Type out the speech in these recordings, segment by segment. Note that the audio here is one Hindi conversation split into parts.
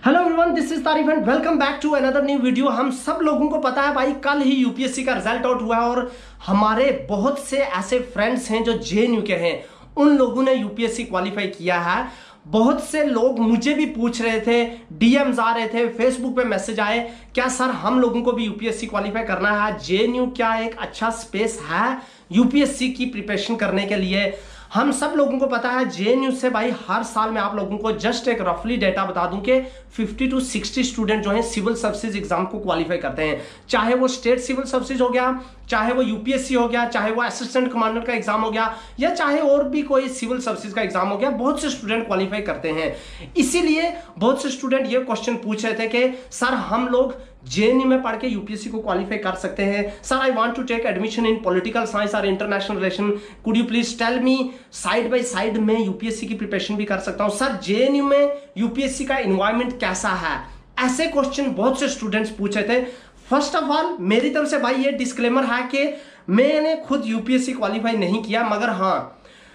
Hello everyone, this is Tarif and welcome back to another new video. हम सब लोगों को पता है भाई, कल ही यूपीएससी का रिजल्ट आउट हुआ है और हमारे बहुत से ऐसे फ्रेंड्स हैं जो जेएनयू के हैं, उन लोगों ने यूपीएससी क्वालिफाई किया है। बहुत से लोग मुझे भी पूछ रहे थे, डीएम्स आ रहे थे, फेसबुक पे मैसेज आए, क्या सर हम लोगों को भी यूपीएससी क्वालिफाई करना है? जेएनयू क्या एक अच्छा स्पेस है यूपीएससी की प्रिपरेशन करने के लिए? हम सब लोगों को पता है जेएनयू से भाई हर साल में आप लोगों को जस्ट एक रफली डेटा बता दूं कि 50 to 60 स्टूडेंट जो हैं सिविल सर्विसेज एग्जाम को क्वालिफाई करते हैं। चाहे वो स्टेट सिविल सर्विसेज हो गया, चाहे वो यूपीएससी हो गया, चाहे वो असिस्टेंट कमांडर का एग्जाम हो गया, या चाहे और भी कोई सिविल सर्विसेज का एग्जाम हो गया, बहुत से स्टूडेंट क्वालिफाई करते हैं। इसीलिए बहुत से स्टूडेंट ये क्वेश्चन पूछ रहे थे कि सर हम लोग जेएनयू में पढ़ के यूपीएससी को क्वालिफाई कर सकते हैं? Sir I want to take admission in political science और international relation, could you please tell me? Side by side में यूपीएससी की प्रिपरेशन भी कर सकता हूं। सर जेएनयू में यूपीएससी का एनवायरनमेंट कैसा है? ऐसे क्वेश्चन बहुत से स्टूडेंट्स पूछ रहे थे। फर्स्ट ऑफ ऑल मेरी तरफ से भाई ये डिस्क्लेमर है कि मैंने खुद यूपीएससी क्वालिफाई नहीं किया, मगर हाँ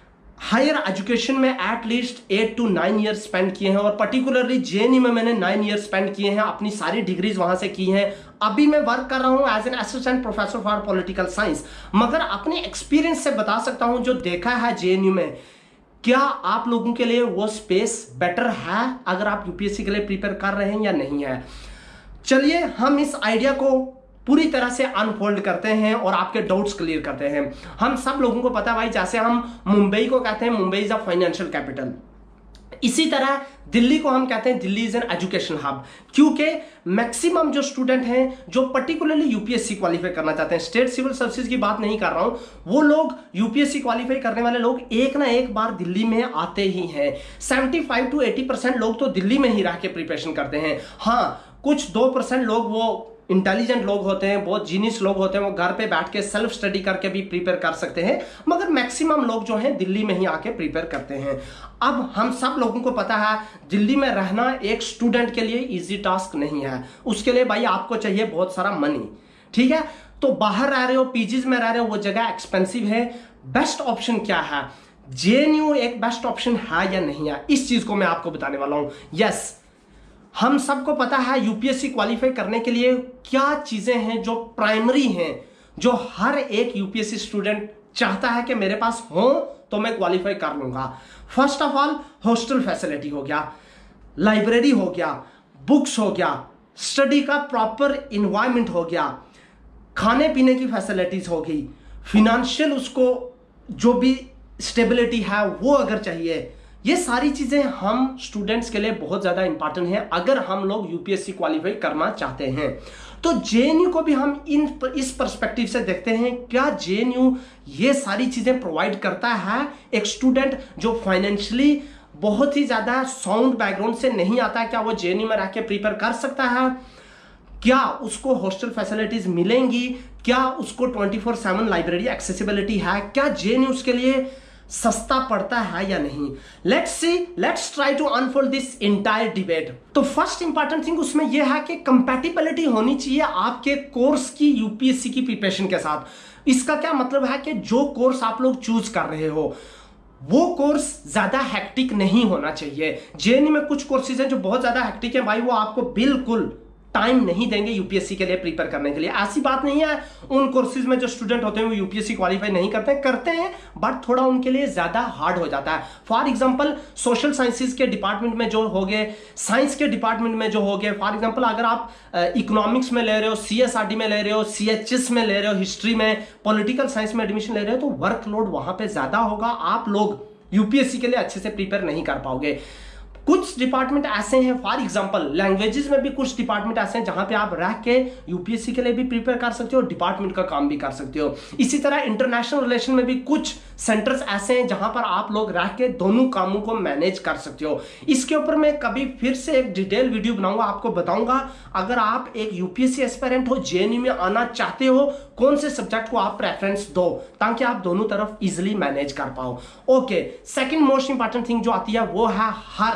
हायर एजुकेशन में एटलीस्ट 8 to 9 ईयर स्पेंड किए हैं और पर्टिकुलरली जेएनयू में मैंने 9 ईयर स्पेंड किए हैं, अपनी सारी डिग्रीज वहां से की हैं। अभी मैं वर्क कर रहा हूं as an assistant professor for political science, मगर अपने एक्सपीरियंस से बता सकता हूं जो देखा है जेएनयू में, क्या आप लोगों के लिए वो स्पेस बेटर है अगर आप यूपीएससी के लिए प्रिपेयर कर रहे हैं या नहीं है? चलिए हम इस आइडिया को पूरी तरह से अनफोल्ड करते हैं और आपके डाउट्स क्लियर करते हैं। हम सब लोगों को पता है भाई, जैसे हम मुंबई को कहते हैं Mumbai is a financial capital, इसी तरह दिल्ली को हम कहते हैं Delhi is an education hub, क्योंकि मैक्सिमम जो स्टूडेंट हैं जो पर्टिकुलरली यूपीएससी क्वालिफाई करना चाहते हैं, स्टेट सिविल सर्विसेज की बात नहीं कर रहा हूं, वो लोग यूपीएससी क्वालिफाई करने वाले लोग एक ना एक बार दिल्ली में आते ही हैं। 75 to 80% लोग तो दिल्ली में ही रह के प्रिपरेशन करते हैं। हाँ, कुछ 2% लोग वो इंटेलिजेंट लोग होते हैं, बहुत जीनियस लोग होते हैं, वो घर पे बैठ के सेल्फ स्टडी करके भी प्रिपेयर कर सकते हैं, मगर मैक्सिमम लोग जो हैं दिल्ली में ही आके प्रिपेयर करते हैं। अब हम सब लोगों को पता है दिल्ली में रहना एक स्टूडेंट के लिए इजी टास्क नहीं है, उसके लिए भाई आपको चाहिए बहुत सारा मनी, ठीक है? तो बाहर रह रहे हो, पीजीज में रह रहे हो, वो जगह एक्सपेंसिव है। बेस्ट ऑप्शन क्या है? जेएनयू एक बेस्ट ऑप्शन है या नहीं है, इस चीज को मैं आपको बताने वाला हूं। यस, हम सबको पता है यूपीएससी क्वालिफाई करने के लिए क्या चीजें हैं जो प्राइमरी हैं, जो हर एक यूपीएससी स्टूडेंट चाहता है कि मेरे पास हो तो मैं क्वालिफाई कर लूंगा। First of all hostel facility हो गया, लाइब्रेरी हो गया, बुक्स हो गया, स्टडी का प्रॉपर इन्वायरमेंट हो गया, खाने पीने की फैसिलिटीज हो गई, फिनेंशियल उसको जो भी स्टेबिलिटी है वो अगर चाहिए, ये सारी चीजें हम स्टूडेंट्स के लिए बहुत ज्यादा इंपॉर्टेंट है अगर हम लोग यूपीएससी क्वालिफाई करना चाहते हैं। तो जेएनयू को भी हम इस पर्सपेक्टिव से देखते हैं, क्या जेएनयू ये सारी चीजें प्रोवाइड करता है? एक स्टूडेंट जो फाइनेंशियली बहुत ही ज्यादा साउंड बैकग्राउंड से नहीं आता, क्या वो जेएनयू में रह के प्रिपेयर कर सकता है? क्या उसको हॉस्टल फैसिलिटीज मिलेंगी? क्या उसको 24/7 लाइब्रेरी एक्सेसिबिलिटी है? क्या जेएनयू उसके लिए सस्ता पड़ता है या नहीं? Let's try to unfold this entire debate. तो फर्स्ट इंपॉर्टेंट थिंग उसमें यह है कि कंपैटिबिलिटी होनी चाहिए आपके कोर्स की यूपीएससी की प्रिपरेशन के साथ। इसका क्या मतलब है कि जो कोर्स आप लोग चूज कर रहे हो वो कोर्स ज्यादा हेक्टिक नहीं होना चाहिए। जेएनयू में कुछ कोर्सेज हैं जो बहुत ज्यादा हेक्टिक है भाई, वो आपको बिल्कुल टाइम नहीं देंगे यूपीएससी के लिए प्रिपेयर करने के लिए। ऐसी बात नहीं है उन कोर्सेज में जो स्टूडेंट होते हैं वो यूपीएससी क्वालिफाई नहीं करते हैं, बट थोड़ा उनके लिए ज्यादा हार्ड हो जाता है। फॉर एग्जांपल सोशल साइंसेज के डिपार्टमेंट में जो हो गए, साइंस के डिपार्टमेंट में जो हो गए, फॉर एग्जांपल अगर आप इकोनॉमिक्स में ले रहे हो, सीएसआरडी में ले रहे हो, सीएचएस में ले रहे हो, हिस्ट्री में, पॉलिटिकल साइंस में एडमिशन ले रहे हो, तो वर्कलोड वहां पे ज्यादा होगा, आप लोग यूपीएससी के लिए अच्छे से प्रिपेयर नहीं कर पाओगे। कुछ डिपार्टमेंट ऐसे हैं, फॉर एग्जांपल लैंग्वेजेस में भी कुछ डिपार्टमेंट ऐसे हैं जहां पे आप रह के यूपीएससी के लिए भी प्रिपेयर कर सकते हो, डिपार्टमेंट का काम भी कर सकते हो। इसी तरह इंटरनेशनल रिलेशन में भी कुछ सेंटर्स ऐसे हैं जहां पर आप लोग रह के दोनों कामों को मैनेज कर सकते हो। इसके ऊपर मैं कभी फिर से एक डिटेल वीडियो बनाऊंगा, आपको बताऊंगा अगर आप एक यूपीएससी एस्पिरेंट हो, जेएनयू में आना चाहते हो, कौन से सब्जेक्ट को आप प्रेफरेंस दो ताकि आप दोनों तरफ इजिली मैनेज कर पाओ। Okay, second most important thing जो आती है वो है हर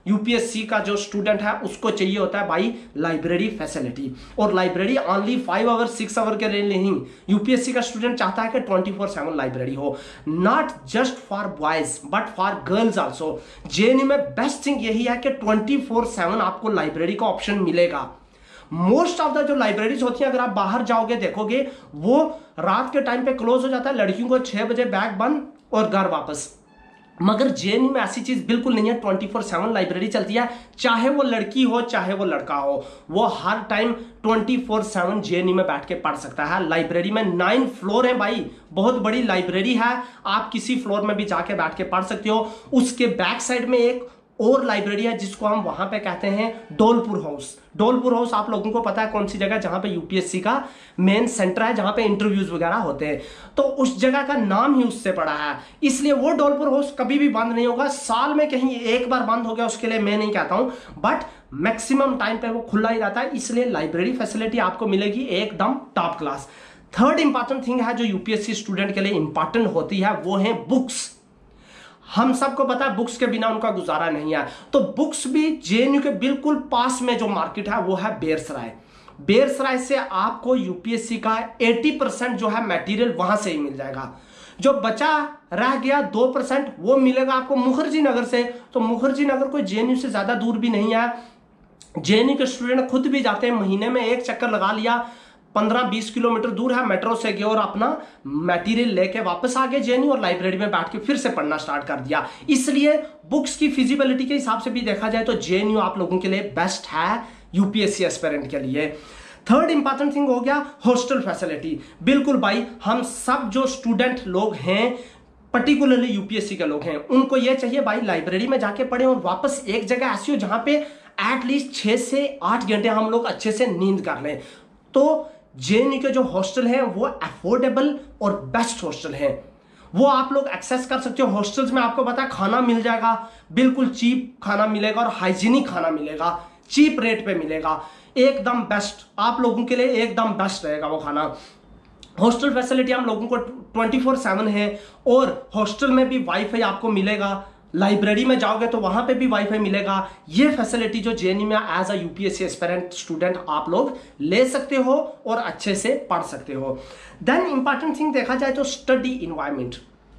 यूपीएससी का जो स्टूडेंट है उसको चाहिए होता है भाई लाइब्रेरी फैसिलिटी, और लाइब्रेरी ओनली 5 आवर 6 आवर के लिए नहीं, यूपीएससी का स्टूडेंट चाहता है कि 24/7 लाइब्रेरी हो, not just for boys but for girls also. JNU में बेस्ट थिंग यही है कि 24/7 आपको लाइब्रेरी का ऑप्शन मिलेगा। मोस्ट ऑफ द जो लाइब्रेरीज होती हैं, अगर आप बाहर जाओगे देखोगे वो रात के टाइम पे क्लोज हो जाता है, लड़कियों को 6 बजे बैग बंद और घर वापस। मगर जेएनयू में ऐसी चीज बिल्कुल नहीं है, 24/7 लाइब्रेरी चलती है, चाहे वो लड़की हो चाहे वो लड़का हो, वो हर टाइम 24/7 जेएनयू में बैठ के पढ़ सकता है। लाइब्रेरी में 9 फ्लोर है भाई, बहुत बड़ी लाइब्रेरी है, आप किसी फ्लोर में भी जाके बैठ के पढ़ सकते हो। उसके बैक साइड में एक और लाइब्रेरी है जिसको हम वहां पे कहते हैं डोलपुर हाउस। डोलपुर हाउस आप लोगों को पता है कौन सी जगह, जहां पे यूपीएससी का मेन सेंटर है, जहां पे इंटरव्यूज वगैरह होते हैं, तो उस जगह का नाम ही उससे पड़ा है, इसलिए वो डोलपुर हाउस कभी भी बंद नहीं होगा। साल में कहीं एक बार बंद हो गया उसके लिए मैं नहीं कहता हूं, बट मैक्सिमम टाइम पे वो खुला ही रहता है, इसलिए लाइब्रेरी फैसिलिटी आपको मिलेगी एकदम top class. Third important thing है जो यूपीएससी स्टूडेंट के लिए इंपॉर्टेंट होती है, वो है बुक्स। हम सबको पता है बुक्स के बिना उनका गुजारा नहीं है, तो बुक्स भी जेएनयू के बिल्कुल पास में जो मार्केट है वो है बेरसराय। बेरसराय से आपको यूपीएससी का 80% जो है मटेरियल वहां से ही मिल जाएगा। जो बचा रह गया 2% वो मिलेगा आपको मुखर्जी नगर से, तो मुखर्जी नगर कोई जेएनयू से ज्यादा दूर भी नहीं है। जेएनयू के स्टूडेंट खुद भी जाते हैं, महीने में एक चक्कर लगा लिया, 15-20 किलोमीटर दूर है, मेट्रो से गए और अपना मटेरियल लेके वापस आ गए जेएनयू और लाइब्रेरी में बैठ के फिर से पढ़ना स्टार्ट कर दिया। इसलिए बुक्स की फिजिबिलिटी के हिसाब से भी देखा जाए तो जेएनयू आप लोगों के लिए बेस्ट है यूपीएससी एस्पिरेंट के लिए। थर्ड इंपॉर्टेंट थिंग हो गया हॉस्टल फैसिलिटी। बिल्कुल भाई, हम सब जो स्टूडेंट लोग हैं, पर्टिकुलरली यूपीएससी के लोग हैं, उनको यह चाहिए भाई लाइब्रेरी में जाके पढ़े और वापस एक जगह ऐसी हो जहां पे एटलीस्ट 6 से 8 घंटे हम लोग अच्छे से नींद कर लें। तो जेएनयू के जो हॉस्टल हैं वो अफोर्डेबल और बेस्ट हॉस्टल हैं, वो आप लोग एक्सेस कर सकते हो। हॉस्टल्स में आपको पता है खाना मिल जाएगा, बिल्कुल चीप खाना मिलेगा और हाइजीनिक खाना मिलेगा, चीप रेट पे मिलेगा, एकदम बेस्ट, आप लोगों के लिए एकदम बेस्ट रहेगा वो खाना। हॉस्टल फैसिलिटी हम लोगों को 24/7 है और हॉस्टल में भी वाईफाई आपको मिलेगा, लाइब्रेरी में जाओगे तो वहां पे भी वाईफाई मिलेगा। ये फैसिलिटी जो जेएनयू में as a UPSC aspirant student आप लोग ले सकते हो और अच्छे से पढ़ सकते हो। देन इंपॉर्टेंट थिंग देखा जाए तो स्टडी इन्वायरमेंट।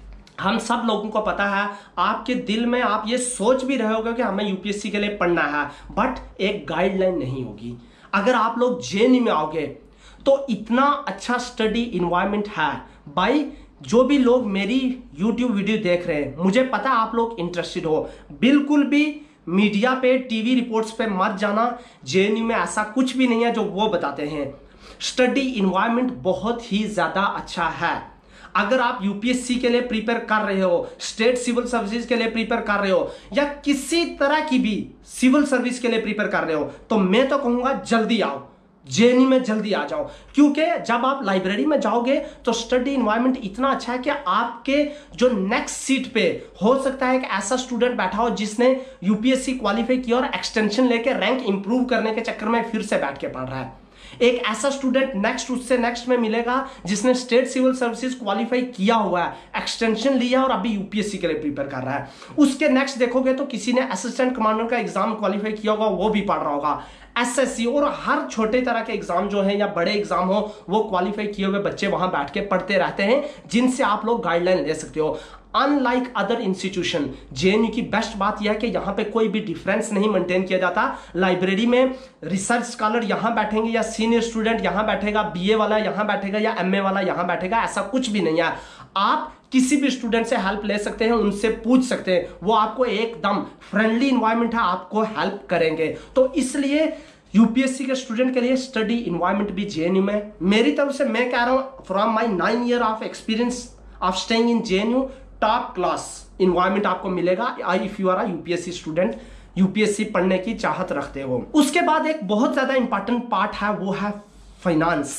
हम सब लोगों को पता है, आपके दिल में आप ये सोच भी रहे होगे कि हमें यूपीएससी के लिए पढ़ना है, बट एक गाइडलाइन नहीं होगी। अगर आप लोग जेएनयू में आओगे तो इतना अच्छा स्टडी इन्वायरमेंट है भाई, जो भी लोग मेरी YouTube वीडियो देख रहे हैं, मुझे पता है आप लोग इंटरेस्टेड हो, बिल्कुल भी मीडिया पे टीवी रिपोर्ट्स पे मत जाना, जेएनयू में ऐसा कुछ भी नहीं है जो वो बताते हैं। स्टडी इन्वायरमेंट बहुत ही ज्यादा अच्छा है। अगर आप यूपीएससी के लिए प्रिपेयर कर रहे हो, स्टेट सिविल सर्विसेज के लिए प्रिपेयर कर रहे हो, या किसी तरह की भी सिविल सर्विस के लिए प्रिपेयर कर रहे हो, तो मैं तो कहूंगा जल्दी आओ, जेएनयू में जल्दी आ जाओ, क्योंकि जब आप लाइब्रेरी में जाओगे तो स्टडी इन्वायरमेंट इतना अच्छा है कि आपके जो नेक्स्ट सीट पे हो सकता है एक ऐसा स्टूडेंट बैठा हो जिसने यूपीएससी क्वालिफाई किया और एक्सटेंशन लेके रैंक इंप्रूव करने के चक्कर में फिर से बैठ के पढ़ रहा है। एक ऐसा स्टूडेंट नेक्स्ट उससे नेक्स्ट में मिलेगा जिसने स्टेट सिविल सर्विसेज क्वालिफाई किया हुआ है, एक्सटेंशन लिया और अभी यूपीएससी के लिए प्रिपेयर कर रहा है। उसके नेक्स्ट देखोगे तो किसी ने असिस्टेंट कमांडर का एग्जाम क्वालिफाई किया होगा, वो भी पढ़ रहा होगा, एसएससी और हर छोटे तरह के एग्जाम जो है या बड़े एग्जाम हो वो क्वालिफाई किए हुए बच्चे वहां बैठ के पढ़ते रहते हैं, जिनसे आप लोग गाइडलाइन ले सकते हो। अनलाइक अदर इंस्टीट्यूशन, जेएनयू की बेस्ट बात यह है कि यहां पे कोई भी डिफरेंस नहीं मेंटेन किया जाता। लाइब्रेरी में रिसर्च स्कॉलर यहां बैठेंगे या सीनियर स्टूडेंट यहां बैठेगा, बीए वाला यहां बैठेगा या एमए वाला यहां बैठेगा, ऐसा कुछ भी नहीं है। आप किसी भी स्टूडेंट से हेल्प ले सकते हैं, उनसे पूछ सकते हैं, वो आपको एकदम फ्रेंडली इन्वायरमेंट है, आपको हेल्प करेंगे। तो इसलिए यूपीएससी के स्टूडेंट के लिए स्टडी इन्वायरमेंट भी जेएनयू में, मेरी तरफ से मैं कह रहा हूं, from my 9 year of experience of staying in JNU, top class environment आपको मिलेगा if you are a UPSC student, UPSC पढ़ने की चाहत रखते हो। उसके बाद एक बहुत ज्यादा इंपॉर्टेंट पार्ट है, वो है फाइनेंस।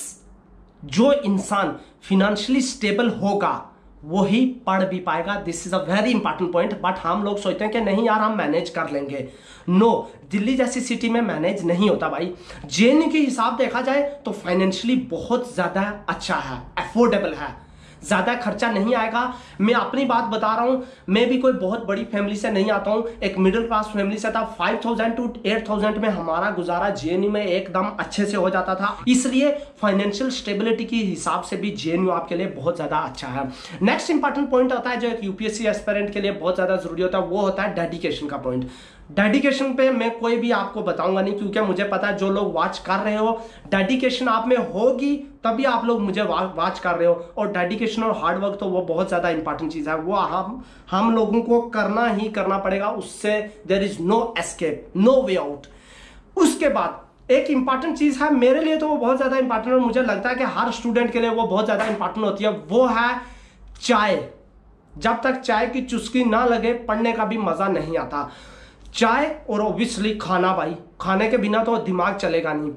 जो इंसान फिनेंशियली स्टेबल होगा वो ही पढ़ भी पाएगा। This is a very important point. But हम लोग सोचते हैं कि नहीं यार हम मैनेज कर लेंगे। नो, दिल्ली जैसी सिटी में मैनेज नहीं होता भाई। जेएनयू के हिसाब देखा जाए तो फाइनेंशियली बहुत ज्यादा अच्छा है, अफोर्डेबल है। ज्यादा खर्चा नहीं आएगा। मैं अपनी बात बता रहा हूं, मैं भी कोई बहुत बड़ी फैमिली से नहीं आता हूं, एक मिडिल क्लास फैमिली से था। 5000 to 8000 में हमारा गुजारा जेएनयू में एकदम अच्छे से हो जाता था, इसलिए फाइनेंशियल स्टेबिलिटी के हिसाब से भी जेएनयू आपके लिए बहुत ज्यादा अच्छा है। नेक्स्ट इंपॉर्टेंट पॉइंट आता है जो एक यूपीएससी एस्पिरेंट के लिए बहुत ज्यादा जरूरी होता है, वो होता है डेडिकेशन का पॉइंट। डेडिकेशन पे मैं कोई भी आपको बताऊंगा नहीं, क्योंकि मुझे पता है जो लोग वॉच कर रहे हो, डेडिकेशन आप में होगी तभी आप लोग मुझे वॉच कर रहे हो। और डेडिकेशन और हार्डवर्क तो वो बहुत ज्यादा इंपॉर्टेंट चीज है, वो हम लोगों को करना ही करना पड़ेगा, उससे there is no escape, no way out. उसके बाद एक इंपॉर्टेंट चीज है मेरे लिए, तो वो बहुत ज्यादा इंपॉर्टेंट और मुझे लगता है कि हर स्टूडेंट के लिए वो बहुत ज्यादा इंपॉर्टेंट होती है, वो है चाय। जब तक चाय की चुस्की ना लगे पढ़ने का भी मजा नहीं आता। चाय और ऑब्वियसली खाना, भाई खाने के बिना तो दिमाग चलेगा नहीं।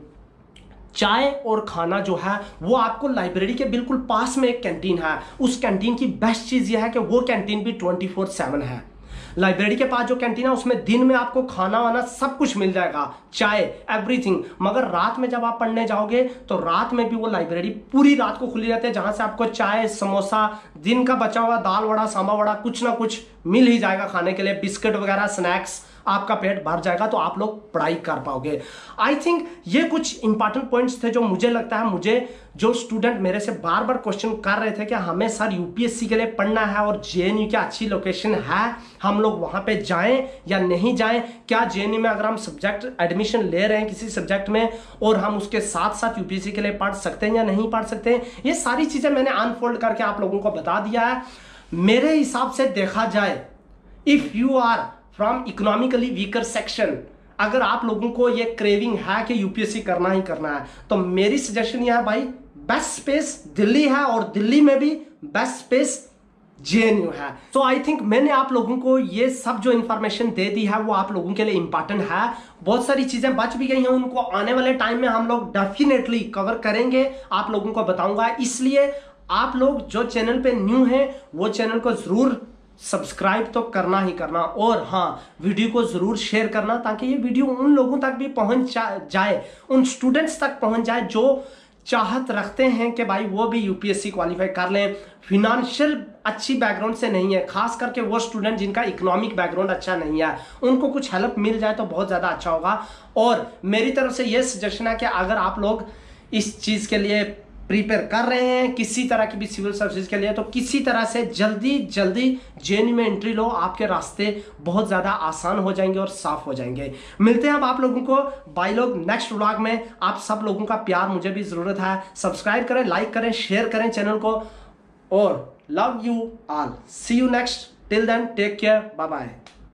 चाय और खाना जो है वो आपको लाइब्रेरी के बिल्कुल पास में एक कैंटीन है, उस कैंटीन की बेस्ट चीज यह है कि वो कैंटीन भी 24/7 है। लाइब्रेरी के पास जो कैंटीन है उसमें दिन में आपको खाना वाना सब कुछ मिल जाएगा, चाय एवरीथिंग। मगर रात में जब आप पढ़ने जाओगे तो रात में भी वो लाइब्रेरी पूरी रात को खुली रहती है, जहां से आपको चाय, समोसा, दिन का बचा हुआ दाल वड़ा, सांभर वड़ा, कुछ ना कुछ मिल ही जाएगा खाने के लिए, बिस्किट वगैरह, स्नैक्स, आपका पेट भर जाएगा तो आप लोग पढ़ाई कर पाओगे। आई थिंक ये कुछ इंपॉर्टेंट पॉइंट्स थे जो मुझे लगता है, मुझे जो स्टूडेंट मेरे से बार बार क्वेश्चन कर रहे थे कि हमें सर यूपीएससी के लिए पढ़ना है और जेएनयू की अच्छी लोकेशन है, हम लोग वहां पे जाएं या नहीं जाएं, क्या जेएनयू में अगर हम सब्जेक्ट एडमिशन ले रहे हैं किसी सब्जेक्ट में और हम उसके साथ साथ यूपीएससी के लिए पढ़ सकते हैं या नहीं पढ़ सकते हैं, ये सारी चीजें मैंने अनफोल्ड करके आप लोगों को बता दिया है। मेरे हिसाब से देखा जाए, if you are from economically weaker section, अगर आप लोगों को ये क्रेविंग है कि यूपीएससी करना ही करना है, तो मेरी सजेशन यह है भाई, बेस्ट स्पेस दिल्ली है और दिल्ली में भी बेस्ट स्पेस जेएनयू है। तो आई थिंक मैंने आप लोगों को ये सब जो इंफॉर्मेशन दे दी है वो आप लोगों के लिए इंपॉर्टेंट है। बहुत सारी चीजें बच भी गई हैं, उनको आने वाले टाइम में हम लोग डेफिनेटली कवर करेंगे, आप लोगों को बताऊंगा। इसलिए आप लोग जो चैनल पे न्यू हैं वो चैनल को जरूर सब्सक्राइब तो करना ही करना, और हाँ वीडियो को जरूर शेयर करना ताकि ये वीडियो उन लोगों तक भी पहुंच जाए, उन स्टूडेंट्स तक पहुंच जाए जो चाहत रखते हैं कि भाई वो भी यूपीएससी क्वालिफाई कर लें, फिनेंशियल अच्छी बैकग्राउंड से नहीं है, खास करके वो स्टूडेंट जिनका इकोनॉमिक बैकग्राउंड अच्छा नहीं है, उनको कुछ हेल्प मिल जाए तो बहुत ज़्यादा अच्छा होगा। और मेरी तरफ से ये सजेशन है कि अगर आप लोग इस चीज़ के लिए प्रिपेयर कर रहे हैं किसी तरह की भी सिविल सर्विसेज के लिए, तो किसी तरह से जल्दी जेएनयू में एंट्री लो, आपके रास्ते बहुत ज़्यादा आसान हो जाएंगे और साफ हो जाएंगे। मिलते हैं अब आप लोगों को बाय लोग नेक्स्ट व्लॉग में। आप सब लोगों का प्यार मुझे भी ज़रूरत है, सब्सक्राइब करें, लाइक करें, शेयर करें चैनल को, और love you all, see you next, till then take care, bye bye.